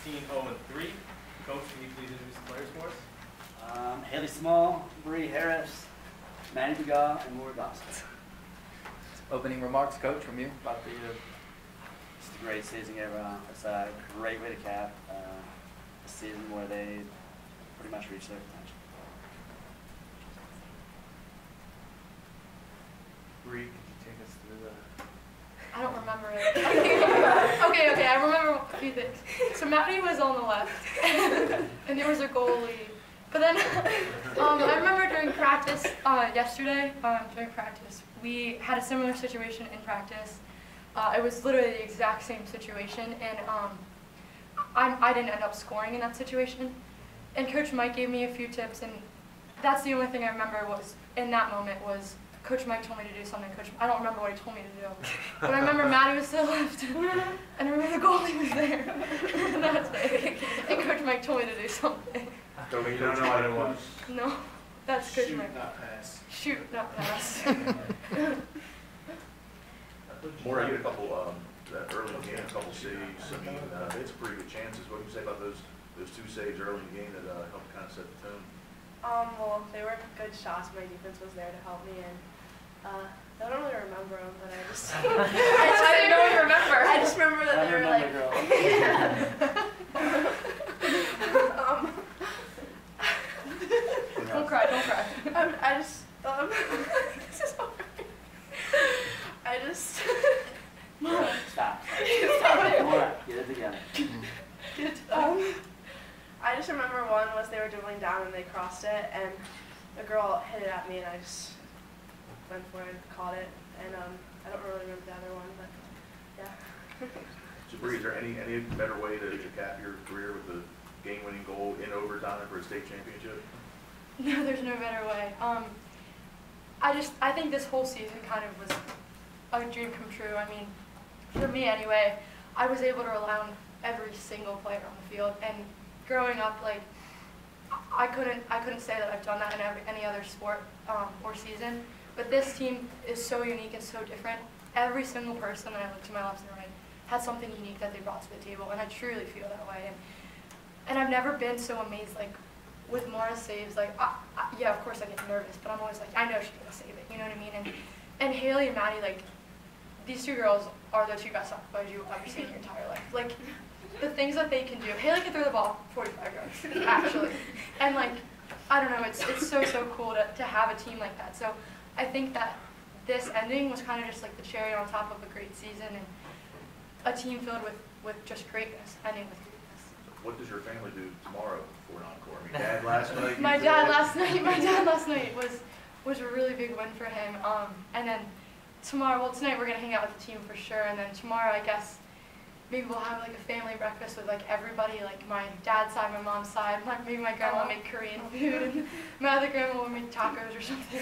16-0-3. Coach, can you please introduce the players for us? Haley Small, Bree Harris, Manny Begaw, and Laura Dawson. Opening remarks, Coach, from you. About the just a great season overall. It's a great way to cap a season where they pretty much reached their potential. Bree, could you take us through the... I don't remember it. Okay, I remember a few things. So Maddie was on the left, and there was a goalie. But then I remember during practice yesterday, we had a similar situation in practice. It was literally the exact same situation, and I didn't end up scoring in that situation. And Coach Mike gave me a few tips, and that's the only thing I remember was in that moment was Coach Mike told me to do something. I don't remember what he told me to do, but I remember Maddie was to the left, and I remember the goalie was there, and that's it. And Coach Mike told me to do something. You don't know what it was? No, that's Coach Mike. Shoot, not pass. Shoot, not pass. More, I get a couple that early in the game, a couple saves. I mean, it's pretty good chances. What do you say about those two saves early in the game that helped kind of set the tone? Well, they were good shots. My defense was there to help me, and I don't really remember them, but I just I didn't really remember. I just remember that they were like. Don't cry, don't cry. I just this is hard. I just Stop. Get it together. I just remember one was they were dribbling down and they crossed it, and the girl hit it at me, and I just went for it and caught it. And I don't really remember the other one, but yeah. So, Bree, is there any better way to cap your career with the game-winning goal in overtime for a state championship? No, there's no better way. I think this whole season kind of was a dream come true. I mean, for me anyway, I was able to rely on every single player on the field, and growing up, like, I couldn't say that I've done that in any other sport or season, but this team is so unique and so different. Every single person that I look to my left and right had something unique that they brought to the table, and I truly feel that way. And I've never been so amazed, like, with Mara's saves, like, yeah, of course I get nervous, but I'm always like, I know she's gonna save it, you know what I mean? And Haley and Maddie, like, these two girls are the two best soccer players you've ever seen in your entire life. Like, the things that they can do. Haley can throw the ball 45 yards, actually. And, like, I don't know, it's so cool to have a team like that. So I think that this ending was kind of just like the cherry on top of a great season, and a team filled with just greatness, ending with greatness. What does your family do tomorrow for an encore? I mean, Dad last night? My dad last night was a really big win for him. And then tomorrow, well, tonight we're going to hang out with the team for sure, and then tomorrow, I guess, maybe we'll have like a family breakfast with like everybody, like my dad's side, my mom's side. Maybe my grandma will make Korean food, and my other grandma will make tacos or something.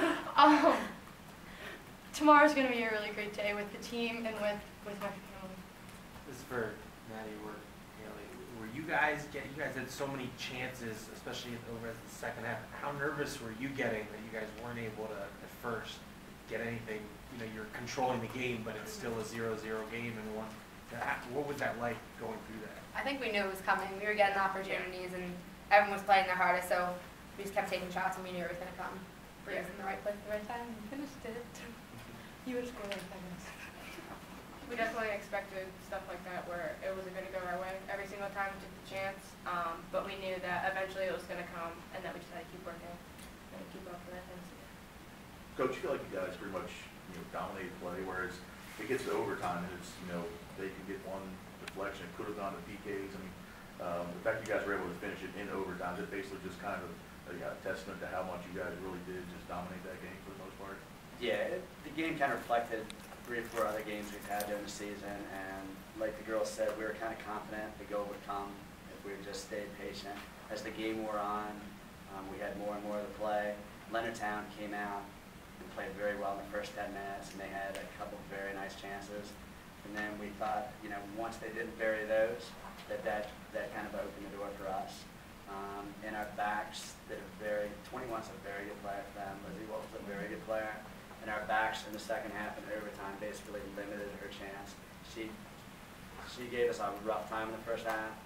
Tomorrow's going to be a really great day with the team and with my family. This is for Maddie or Haley. Were you guys had so many chances, especially over the second half. How nervous were you getting that you guys weren't able to at first get anything? You know, you're controlling the game, but it's still a 0-0 game and one. What was that like going through that? I think we knew it was coming. We were getting opportunities, and everyone was playing their hardest, so we just kept taking shots, and we knew it was going to come. Bree was in the right place at the right time and finished it. You would score like 5 minutes. We definitely expected stuff like that where it wasn't going to go our way every single time we took the chance, but we knew that eventually it was going to come, and that we just had to keep working and keep up with that. Coach, you feel like you guys pretty much dominate play, whereas it gets to overtime and it's they can get one deflection. It could have gone to PKs. I mean, the fact you guys were able to finish it in overtime is basically just kind of a testament to how much you guys really did just dominate that game for the most part. Yeah, the game kind of reflected 3 or 4 other games we've had during the season, and like the girls said, we were kind of confident the goal would come if we just stayed patient. As the game wore on, we had more and more of the play. Leonardtown came out and played very well in the first 10 minutes, and they had a couple of very nice chances. And then we thought, once they didn't bury those, that kind of opened the door for us. And our backs, 21's a very good player for them. Lizzie Wolf's a very good player. And our backs in the second half and overtime basically limited her chance. She gave us a rough time in the first half,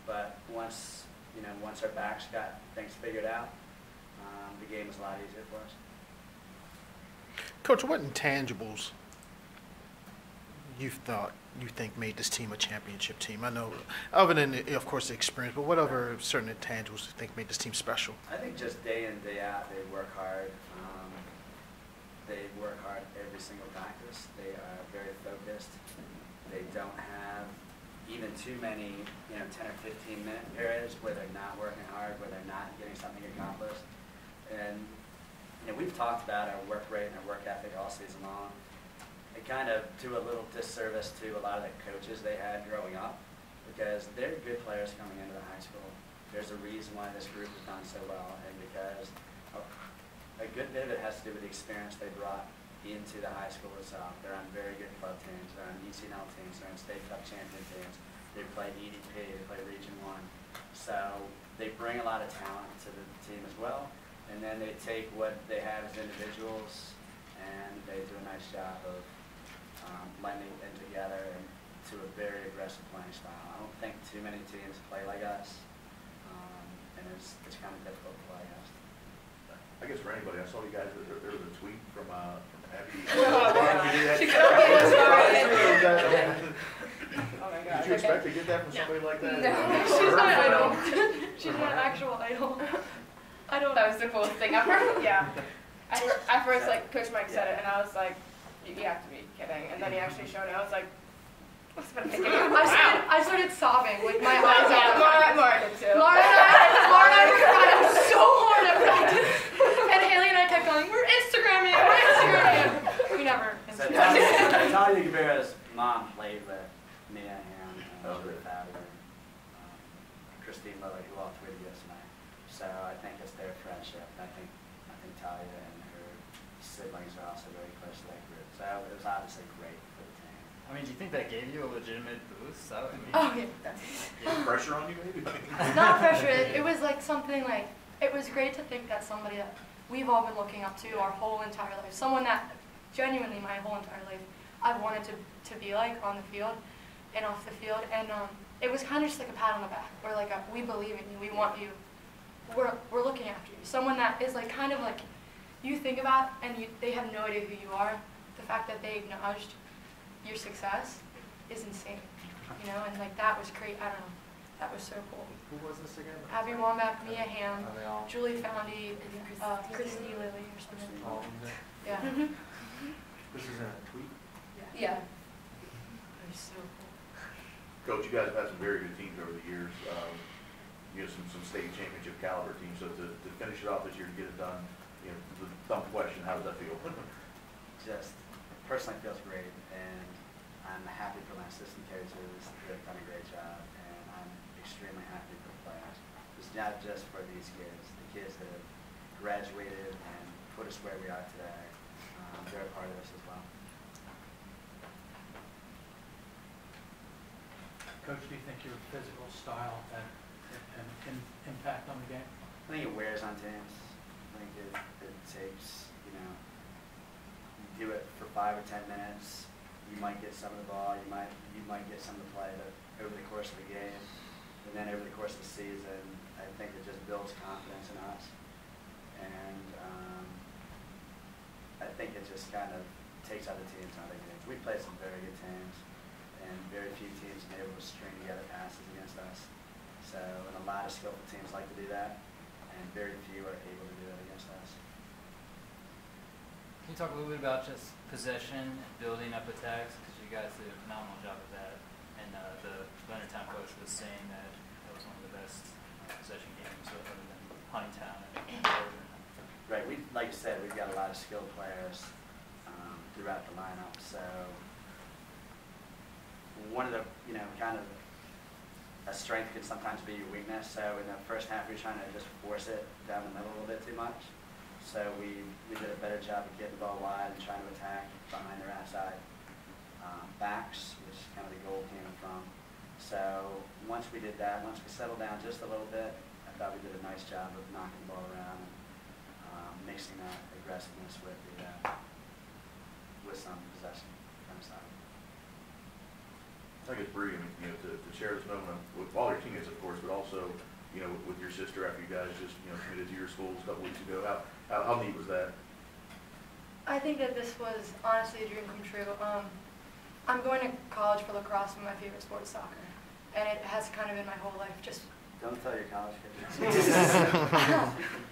But once our backs got things figured out, the game was a lot easier for us. Coach, what intangibles you think made this team a championship team? I know, other than, of course, the experience, but what other certain intangibles you think made this team special? I think just day in, day out, they work hard. They work hard every single practice. They are very focused. They don't have even too many, 10 or 15-minute periods where they're not working hard, where they're not getting something accomplished. And we've talked about our work rate and our work ethic all season long. It kind of do a little disservice to a lot of the coaches they had growing up, because they're good players coming into the high school. There's a reason why this group has done so well, and because a good bit of it has to do with the experience they brought into the high school itself. They're on very good club teams, they're on ECNL teams, they're on state cup champion teams, they play EDP, they play Region 1. So they bring a lot of talent to the team as well, and then they take what they have as individuals and they do a nice job of blending them together to a very aggressive playing style. I don't think too many teams play like us, and it's kind of difficult to play against. I guess for anybody, I saw you guys, there was a tweet from Abby. She couldn't get us started. Oh my Did God. you expect to get that from somebody like that? No. She's not an idol. She's not an actual idol. I don't. That was the coolest thing ever. Yeah. At first, like, Coach Mike said it, and I was like, you have to be kidding. And then he actually showed it. I was like, what's been thinking? I started sobbing with my eyes out. Mara did too. Laura and I were crying so hard at practice. And Haley and I kept going, we're Instagramming. We never. So Talia Guevara's mom played with Mia and with Abby and Christine Lilley, who all three of us tonight. So I think it's their friendship. I think Talia and her siblings are also very close to that group. So it was obviously great for the team. I mean, do you think that gave you a legitimate boost? I mean, Oh, yeah. Pressure on you, maybe? Not pressure. It was like something like, it was great to think that somebody that we've all been looking up to our whole entire life, someone that genuinely my whole entire life I've wanted to be like on the field and off the field. And it was kind of just like a pat on the back, or like we believe in you, we want you, we're looking after you. Someone that is like kind of like you think about and they have no idea who you are. The fact that they acknowledged your success is insane, and like that was great. I don't know, that was so cool. Who was this again? Abby Wambach, Mia Ham, Are they all? Julie Foundy, Christy Lilly or something. All of them? Yeah. This is in a tweet? Yeah. It was so cool. Coach, you guys have had some very good teams over the years. Some state championship caliber teams. So to finish it off this year, to get it done, the thumb question, how does that feel? Just personally feels great, and I'm happy for my assistant coaches. They've done a great job, and I'm extremely happy for the players. It's not just for these kids. The kids that have graduated and put us where we are today, they're a part of this as well. Coach, do you think your physical style had an impact on the game? I think it wears on teams. I think it takes, you do it for 5 or 10 minutes. You might get some of the ball, you might get some of the play, but over the course of the game, and then over the course of the season, I think it just builds confidence in us. And I think it just kind of takes other teams out of games. We play some very good teams, and very few teams have been able to string together passes against us. So, and a lot of skillful teams like to do that, and very few are able to do that against us. Can you talk a little bit about just possession and building up attacks? Because you guys did a phenomenal job of that. And the Leonardtown coach was saying that that was one of the best possession games other than Huntingtown and Oregon. Right, like you said, we've got a lot of skilled players throughout the lineup. So one of the, kind of a strength can sometimes be your weakness. So in the first half, we're trying to just force it down the middle a little bit too much. So we did a better job of getting the ball wide and trying to attack behind their outside backs, which is kind of the goal came from. So once we did that, once we settled down just a little bit, I thought we did a nice job of knocking the ball around and mixing that aggressiveness with some possession kind of side. I think it's Bree, to share this moment with all your teammates, of course, your sister after you guys just, you know, committed to your schools a couple weeks ago. How neat was that? I think that this was honestly a dream come true. I'm going to college for lacrosse, and my favorite sport is soccer, and it has kind of been my whole life. Just Don't tell your college kids.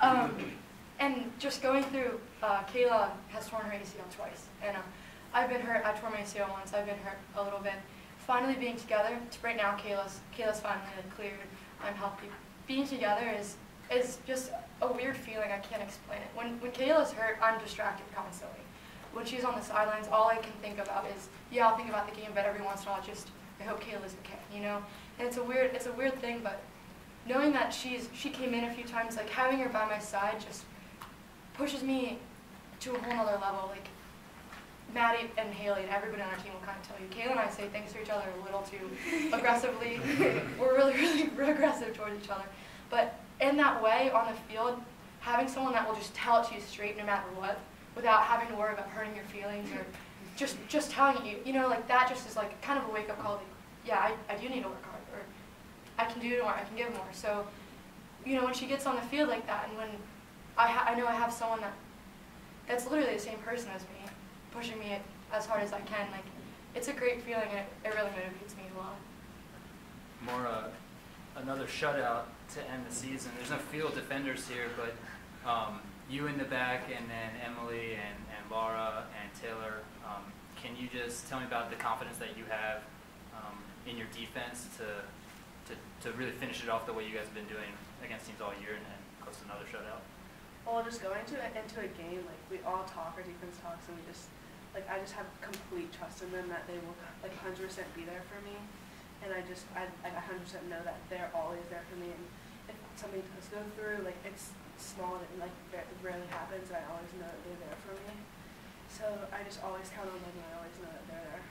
and just going through, Kayla has torn her ACL twice, and I've been hurt. I tore my ACL once. I've been hurt a little bit. Finally being together, right now Kayla's finally like, cleared. I'm healthy. Being together is just a weird feeling. I can't explain it. When Kayla's hurt, I'm distracted constantly. When she's on the sidelines, all I can think about is, yeah, I'll think about the game, but every once in a while, I hope Kayla's okay, you know? And it's a weird thing, but knowing that she came in a few times, like having her by my side just pushes me to a whole nother level. Like Maddie and Haley and everybody on our team will kind of tell you, Kayla and I say things to each other a little too aggressively. We're really aggressive towards each other. But in that way, on the field, having someone that will just tell it to you straight no matter what, without having to worry about hurting your feelings or just telling you, you know, like that just is like kind of a wake-up call. Like, yeah, I do need to work hard, or I can do more, I can give more. So, you know, when she gets on the field like that, and when I know I have someone that's literally the same person as me, pushing me as hard as I can, like, it's a great feeling, and it really motivates me a lot. More another shutout to end the season. There's no field defenders here, but you in the back, and then Emily and Laura and Taylor. Can you just tell me about the confidence that you have in your defense to really finish it off the way you guys have been doing against teams all year and close to another shutout? Well, just going into a game, like we all talk, our defense talks, and I just have complete trust in them that they will like 100% be there for me, and I 100% know that they're always there for me. And if something does go through, like it's small and like it rarely happens, and I always know that they're there for me. So I just always count on them, and I always know that they're there.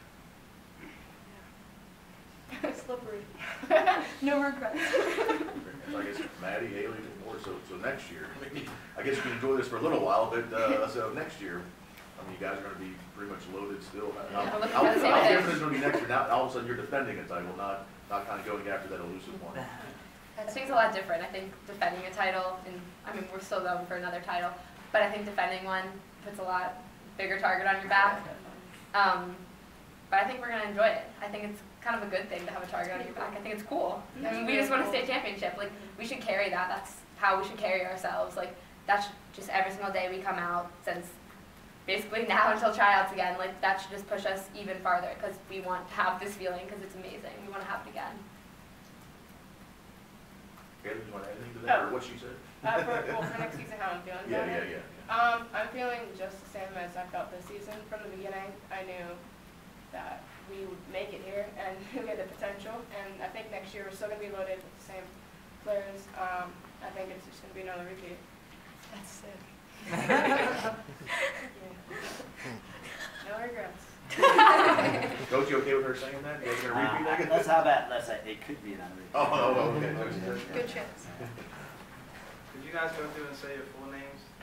Yeah. Slippery. No regrets. I guess Maddie, Haley, and more. So next year, I mean, I guess you can enjoy this for a little while, but so next year, I mean, you guys are going to be pretty much loaded still. How different is it going to be next year? Now all of a sudden you're defending a title, not kind of going after that elusive one. I think it's a lot different. I think defending a title, and I mean, we're still going for another title, but I think defending one puts a lot bigger target on your back. But I think we're going to enjoy it. I think it's kind of a good thing to have a target on your back. I think it's cool. I mean, we just want a state championship. Like, we should carry that. That's how we should carry ourselves. Like, that's just every single day we come out since basically now until tryouts again. Like, that should just push us even farther because we want to have this feeling because it's amazing. We want to have it again. Haley, do you want to add anything to that, or what she said? For next season, how I'm feeling about it? I'm feeling just the same as I felt this season. From the beginning, I knew that we would make it here and we had the potential. And I think next year we're still going to be loaded with the same players. I think it's just going to be another repeat. That's sick. Yeah. No regrets. Coach, you okay with her saying that? You guys gonna repeat that? Let's have that. Let's say it could be another repeat. Oh, okay. Good chance. Could you guys go through and say your full names?